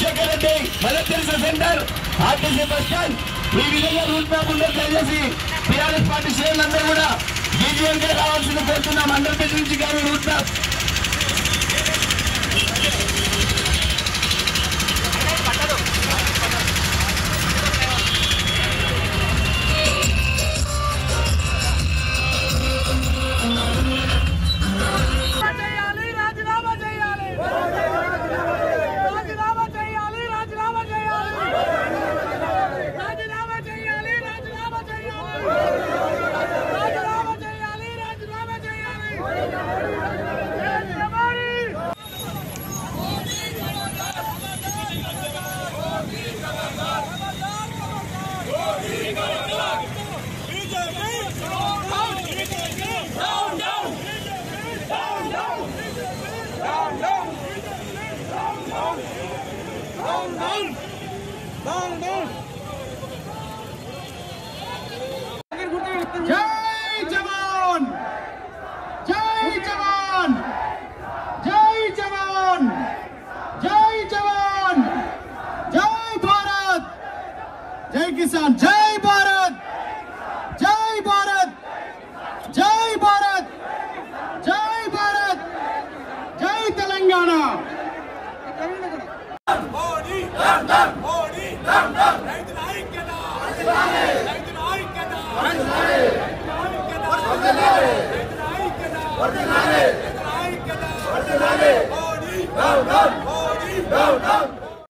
రాజశేఖర్ రెడ్డి మదర్స centre RTC bus stand ఈ విధంగా రూట్ మ్యాప్ ఉందో దయచేసి టీఆర్ఎస్ పార్టీ శ్రేణులందరూ కూడా జీజీఎంకే రావాల్సింది కోరుతున్నాం. ఆంధ్రప్రదేశ్ నుంచి కానీ రూట్ మ్యాప్ जय जवान जय जवान जय जवान जय जवान जय भारत जय किसान जय भारत जय भारत जय भारत जय भारत जय तेलंगाना मोदी मोदी రైతుల ఐక్యత రైతుల ఐక్యత రైతుల ఐక్యత మోడీ